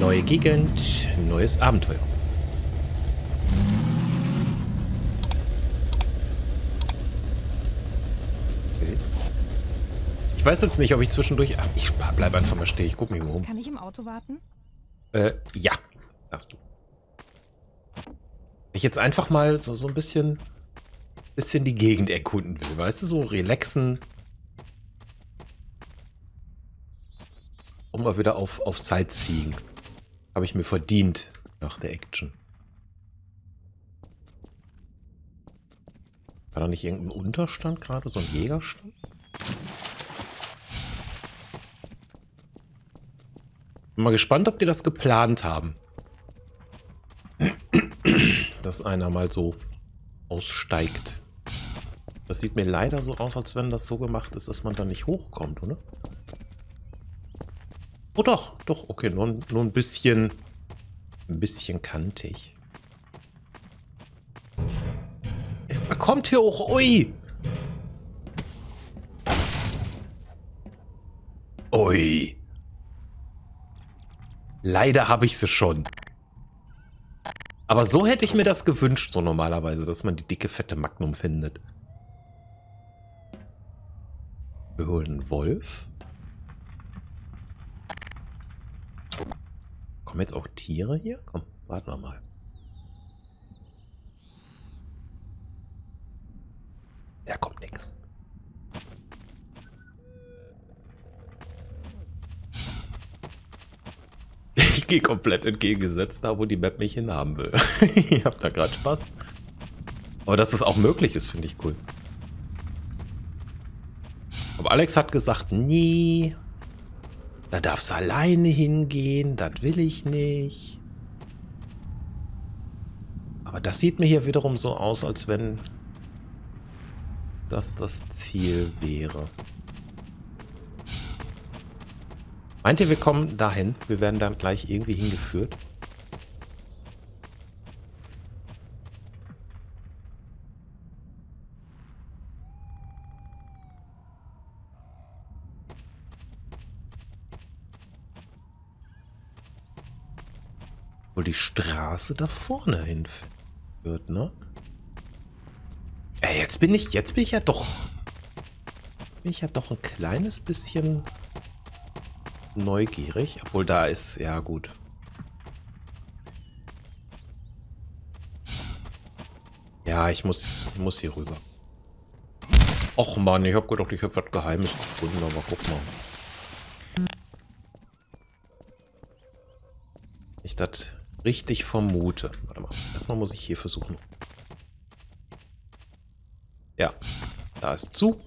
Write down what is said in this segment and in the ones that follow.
Neue Gegend, neues Abenteuer. Okay. Ich weiß jetzt nicht, ob ich zwischendurch... Ach, ich bleib einfach mal stehen. Ich guck mich mal um. Kann ich im Auto warten? Ja. Darfst du. Ich jetzt einfach mal so ein bisschen die Gegend erkunden will. Weißt du, so relaxen. Um mal wieder auf Sightseeing. Habe ich mir verdient nach der Action. War da nicht irgendein Unterstand gerade? So ein Jägerstand? Bin mal gespannt, ob die das geplant haben. Dass einer mal so aussteigt. Das sieht mir leider so aus, als wenn das so gemacht ist, dass man da nicht hochkommt, oder? Oh doch, okay, nur ein bisschen kantig. Er kommt hier hoch, ui! Ui! Leider habe ich sie schon. Aber so hätte ich mir das gewünscht, so normalerweise, dass man die dicke, fette Magnum findet. Wir holen einen Wolf. Kommen jetzt auch Tiere hier? Komm, warten wir mal. Ja, kommt nix. Ich gehe komplett entgegengesetzt da, wo die Map mich hinhaben will. Ich hab da gerade Spaß. Aber dass das auch möglich ist, finde ich cool. Aber Alex hat gesagt, nee, da darfst du alleine hingehen, das will ich nicht. Aber das sieht mir hier wiederum so aus, als wenn das Ziel wäre. Meint ihr, wir kommen dahin? Wir werden dann gleich irgendwie hingeführt? Wo die Straße da vorne hinführt, ne? Ey, jetzt bin ich ja doch ein kleines bisschen neugierig, obwohl da ist, ja gut. Ja, ich muss hier rüber. Och Mann, ich hab gedacht, ich hab was Geheimes gefunden, aber guck mal. Ich das richtig vermute. Warte mal, erstmal muss ich hier versuchen. Ja, da ist zu.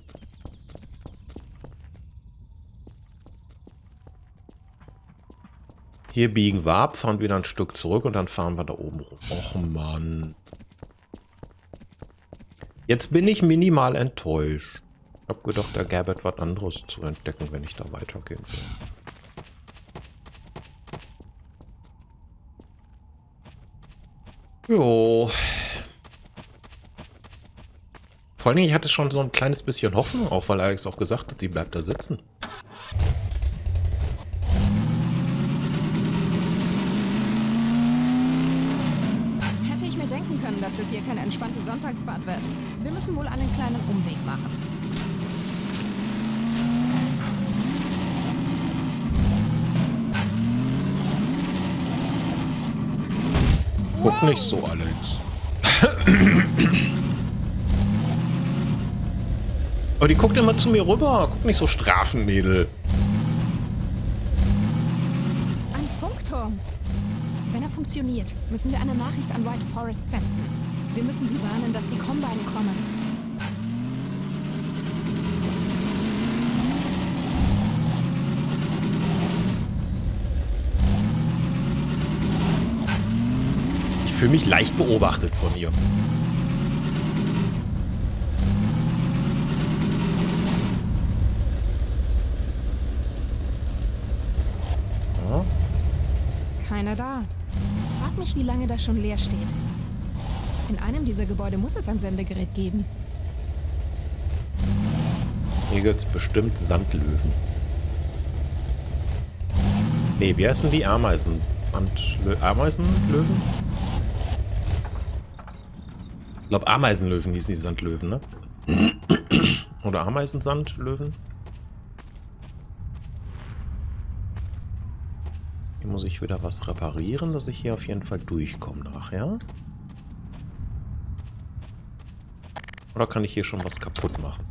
Hier biegen wir ab, fahren wieder ein Stück zurück und dann fahren wir da oben rum. Och Mann. Jetzt bin ich minimal enttäuscht. Ich hab gedacht, da gäbe etwas anderes zu entdecken, wenn ich da weitergehen will. Jo. Vor allen Dingen, ich hatte schon so ein kleines bisschen Hoffnung, auch weil Alex auch gesagt hat, sie bleibt da sitzen. Hätte ich mir denken können, dass das hier keine entspannte Sonntagsfahrt wird. Wir müssen wohl einen kleinen Umweg machen. Guck nicht so, Alex. Aber die guckt immer zu mir rüber. Guck nicht so strafend, Mädel. Ein Funkturm. Wenn er funktioniert, müssen wir eine Nachricht an White Forest senden. Wir müssen sie warnen, dass die Combine kommen. Ich fühle mich leicht beobachtet von ihr. Ja. Keiner da. Frag mich, wie lange das schon leer steht. In einem dieser Gebäude muss es ein Sendegerät geben. Hier gibt es bestimmt Sandlöwen. Nee, wie heißen die Ameisen? Ameisenlöwen? Ich glaube, Ameisenlöwen hießen die Sandlöwen, ne? Oder Ameisensandlöwen? Hier muss ich wieder was reparieren, dass ich hier auf jeden Fall durchkomme nachher. Oder kann ich hier schon was kaputt machen?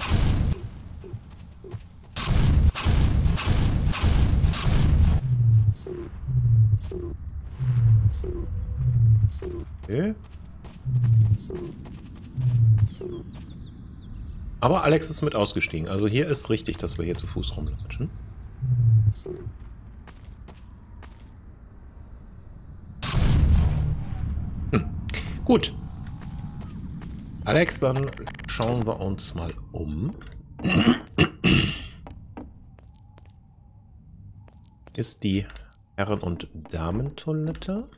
Okay. Aber Alex ist mit ausgestiegen. Also hier ist richtig, dass wir hier zu Fuß rumlatschen. Gut. Alex, dann schauen wir uns mal um. Ist die Herren- und Damentoilette?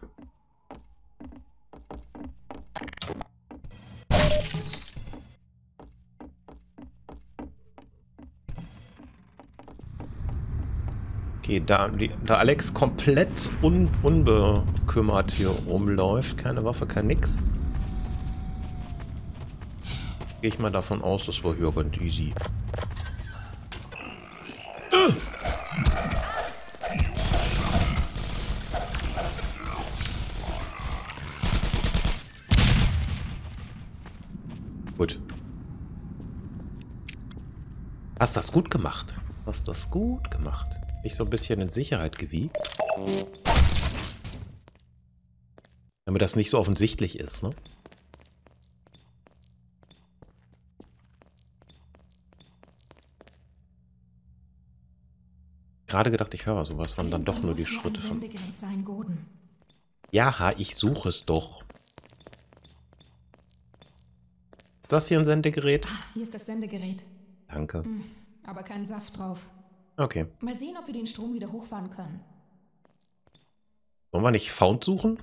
Okay, da Alex komplett unbekümmert hier rumläuft, keine Waffe, kein nix, gehe ich mal davon aus, dass wir hier ganz easy. Gut. Hast das gut gemacht. Hast das gut gemacht. Mich so ein bisschen in Sicherheit gewiegt. Damit das nicht so offensichtlich ist, ne? Gerade gedacht, ich höre sowas, waren dann doch nur die Schritte von... Ja, ich suche es doch. Ist das hier ein Sendegerät? Hier ist das Sendegerät. Danke. Aber kein Saft drauf. Okay. Mal sehen, ob wir den Strom wieder hochfahren können. Wollen wir nicht Found suchen?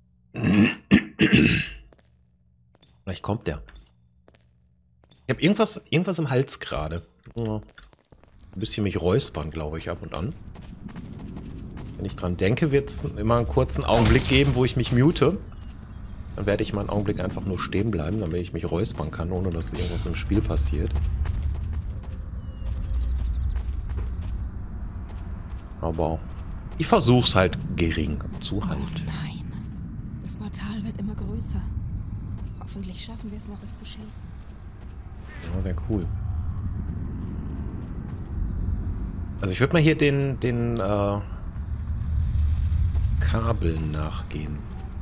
Vielleicht kommt der. Ich habe irgendwas im Hals gerade. Ein bisschen mich räuspern, glaube ich, ab und an. Wenn ich dran denke, wird es immer einen kurzen Augenblick geben, wo ich mich mute. Dann werde ich mal einen Augenblick einfach nur stehen bleiben, damit ich mich räuspern kann, ohne dass irgendwas im Spiel passiert. Aber ich versuch's halt gering zu halten. Oh nein. Das Portal wird immer größer. Hoffentlich schaffen wir es noch, es zu schließen. Ja, wäre cool. Also ich würde mal hier den Kabeln nachgehen.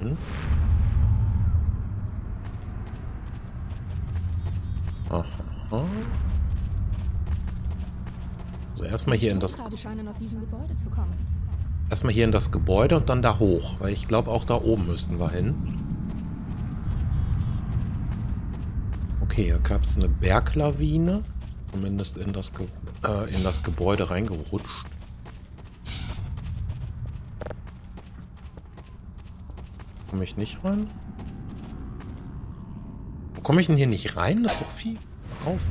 Aha. So, erstmal hier in das... Erstmal hier in das Gebäude und dann da hoch. Weil ich glaube, auch da oben müssten wir hin. Okay, hier gab es eine Berglawine. Zumindest in das Gebäude reingerutscht. Komme ich nicht rein? Wo komme ich denn hier nicht rein? Das ist doch viel drauf.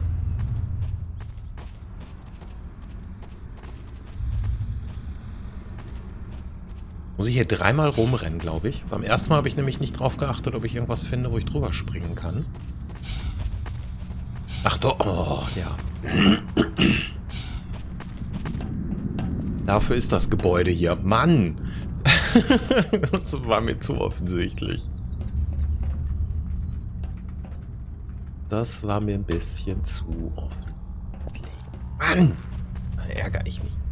Muss ich hier dreimal rumrennen, glaube ich. Beim ersten Mal habe ich nämlich nicht drauf geachtet, ob ich irgendwas finde, wo ich drüber springen kann. Ach doch, oh, ja. Dafür ist das Gebäude hier. Mann! Das war mir zu offensichtlich. Das war mir ein bisschen zu offensichtlich. Mann! Da ärgere ich mich.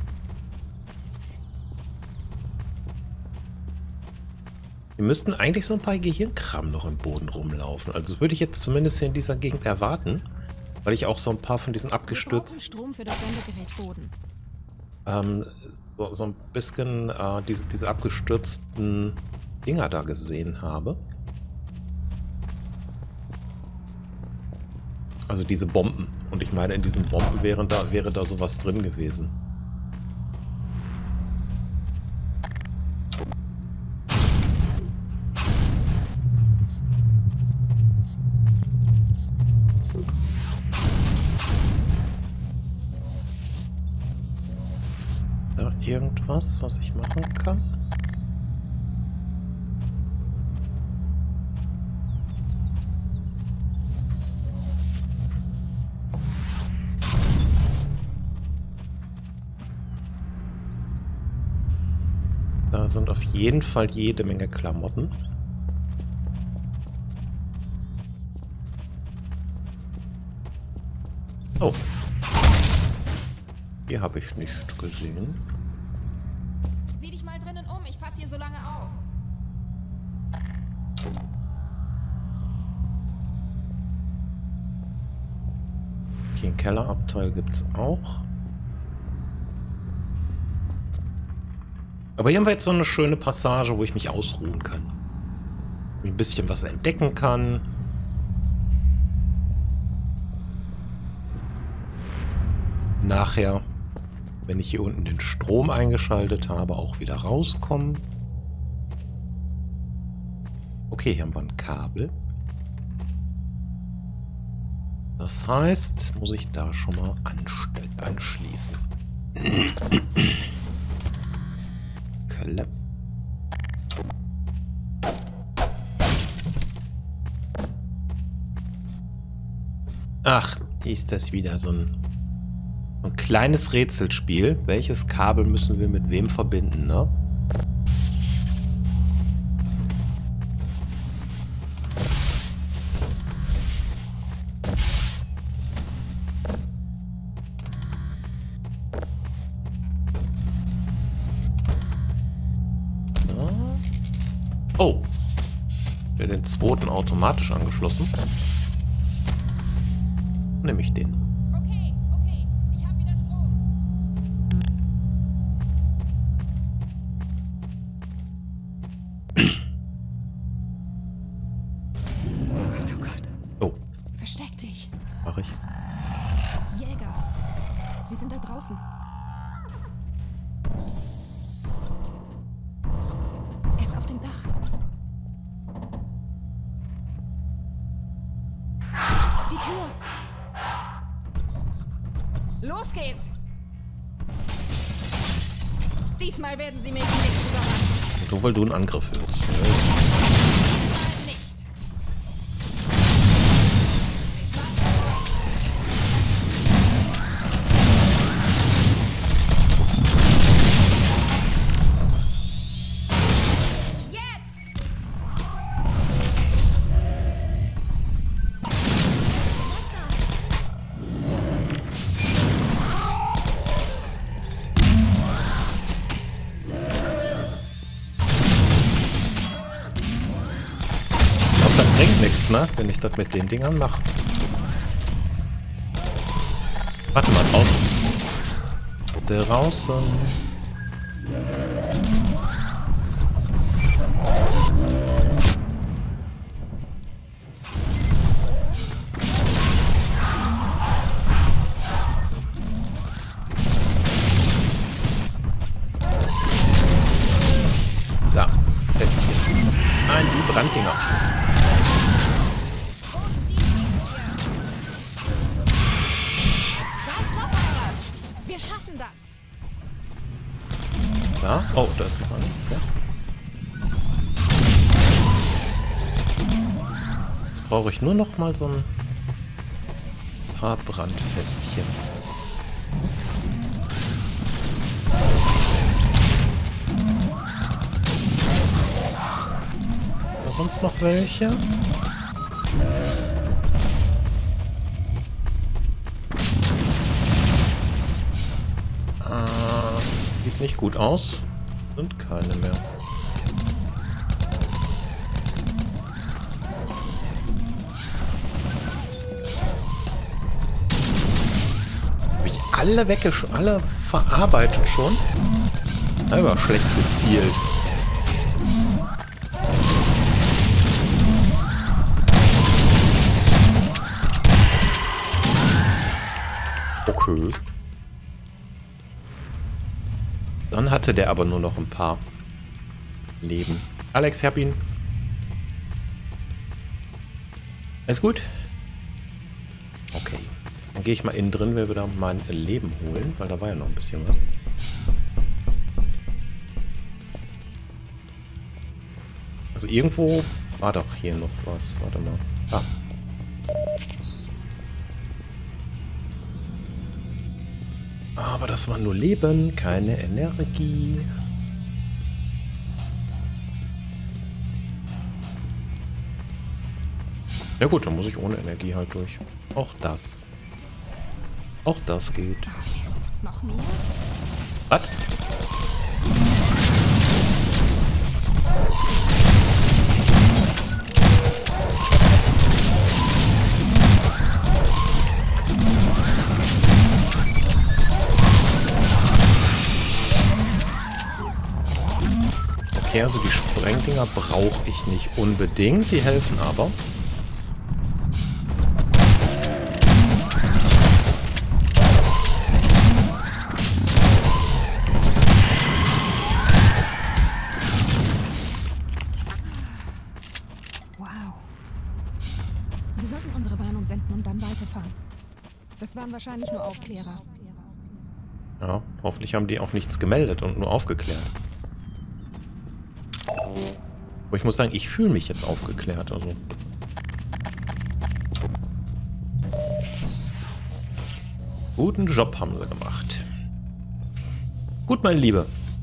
Wir müssten eigentlich so ein paar Gehirnkram noch im Boden rumlaufen. Also würde ich jetzt zumindest hier in dieser Gegend erwarten. Weil ich auch so ein paar von diesen abgestürzten... Strom für das Sendegerät Boden. So ein bisschen diese abgestürzten Dinger da gesehen habe. Also diese Bomben. Und ich meine, in diesen Bomben wäre da sowas drin gewesen. Da irgendwas, was ich machen kann? Da sind auf jeden Fall jede Menge Klamotten. Oh. Hier habe ich nicht gesehen. Sieh dich mal drinnen um, ich passe hier so lange auf. Okay, ein Kellerabteil gibt es auch. Aber hier haben wir jetzt so eine schöne Passage, wo ich mich ausruhen kann. Ein bisschen was entdecken kann. Nachher, wenn ich hier unten den Strom eingeschaltet habe, auch wieder rauskommen. Okay, hier haben wir ein Kabel. Das heißt, muss ich da schon mal anschließen. Klapp. Ach, ist das wieder so ein kleines Rätselspiel. Welches Kabel müssen wir mit wem verbinden, ne? Oh. Der den zweiten automatisch angeschlossen. Nehme ich den. Okay, ich habe wieder Strom. Oh Gott, oh Gott. Oh. Versteck dich. Mach ich. Jäger. Sie sind da draußen. Psst. Er ist auf dem Dach. Die Tür. Los geht's. Diesmal werden sie mich nicht überraschen. Nur weil du einen Angriff willst. Diesmal nicht. Jetzt! Ich glaube, das bringt nichts, ne? Wenn ich das mit den Dingern mache. Warte mal, draußen. Draußen. Da. Ästchen. Nein, die Branddinger. Da ist noch einer. Wir schaffen das. Da? Oh, da ist noch einer. Okay. Jetzt brauche ich nur noch mal so ein paar Brandfässchen. Da sonst noch welche? Sieht nicht gut aus. Sind keine mehr. Habe ich alle verarbeitet schon? Aber schlecht gezielt. Okay. Dann hatte der aber nur noch ein paar Leben. Alex, hab ihn. Alles gut? Okay. Dann gehe ich mal innen drin, will wieder mein Leben holen, weil da war ja noch ein bisschen was. Also irgendwo war doch hier noch was. Warte mal. Ah. Aber das war nur Leben, keine Energie. Ja gut, dann muss ich ohne Energie halt durch. Auch das. Auch das geht. Oh Mist, noch mehr? Was? Okay, also die Sprengdinger brauche ich nicht unbedingt, die helfen aber. Wow. Wir sollten unsere Warnung senden und dann weiterfahren. Das waren wahrscheinlich nur Aufklärer. Ja, hoffentlich haben die auch nichts gemeldet und nur aufgeklärt. Aber ich muss sagen, ich fühle mich jetzt aufgeklärt. Also. Guten Job haben sie gemacht. Gut, meine Liebe.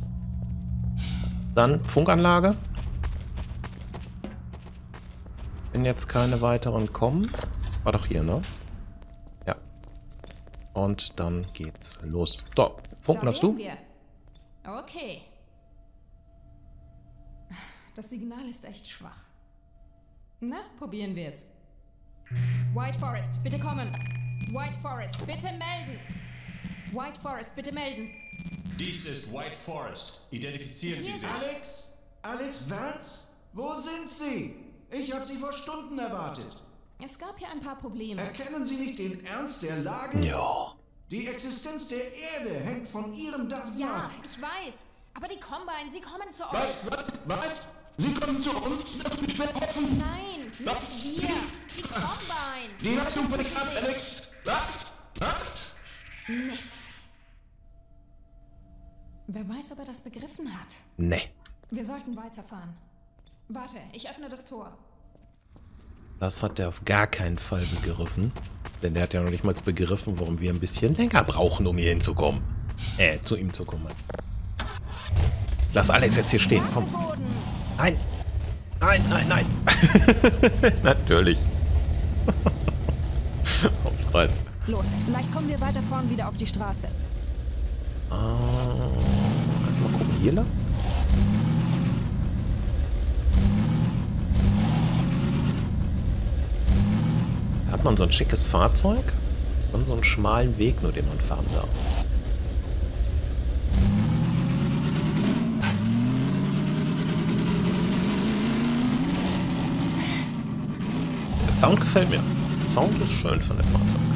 Dann Funkanlage. Wenn jetzt keine weiteren kommen. War doch hier, ne? Ja. Und dann geht's los. So, funken darfst du? Okay. Das Signal ist echt schwach. Na, probieren wir es. White Forest, bitte kommen. White Forest, bitte melden. White Forest, bitte melden. Dies ist White Forest. Identifizieren Sie sich. Alex? Alex Vance? Wo sind Sie? Ich habe Sie vor Stunden erwartet. Es gab hier ein paar Probleme. Erkennen Sie nicht den Ernst der Lage? Ja. Die Existenz der Erde hängt von Ihrem Dach Ja, ab. ich weiß. Aber die Combine, sie kommen zu Was? Sie kommen zu uns? Lass mich verhoffen. Nein, nicht wir. Die Combine. Die Leitung bricht ab, Alex. Was? Mist. Wer weiß, ob er das begriffen hat. Ne. Wir sollten weiterfahren. Warte, ich öffne das Tor. Das hat er auf gar keinen Fall begriffen. Denn der hat ja noch nicht mal begriffen, warum wir ein bisschen länger brauchen, um hier hinzukommen. Zu ihm zu kommen. Lass Alex jetzt hier stehen, komm. Nein. Nein. Natürlich. Aufs rein. Los, vielleicht kommen wir weiter vorn wieder auf die Straße. Erstmal gucken, hier lang. Da hat man so ein schickes Fahrzeug und so einen schmalen Weg, nur den man fahren darf. Der Sound gefällt mir. Der Sound ist schön von dem Fahrzeug.